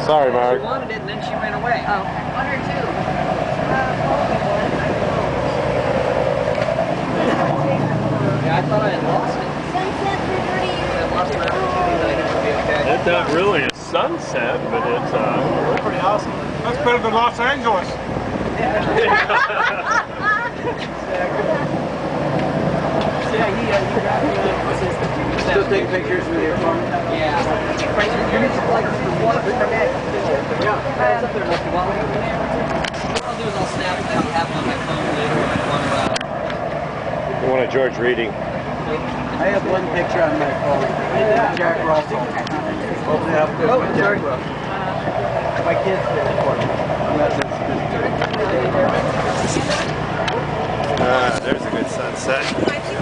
Sorry, Mark. She wanted it and then she ran away. Oh, one or two. Yeah, I thought I had lost it. Sunset for 30 years. I lost my opportunity that I didn't be okay. It's not really a sunset, but it's Pretty awesome. That's better than Los Angeles. Still take pictures with your phone? Yeah. What I'll do is I'll snap it and have it on my phone later when I want one of George reading. I have one picture on my phone. Jack Russell. Open it up. Oh, Jack Russell. My kids did it for me. There's a good sunset.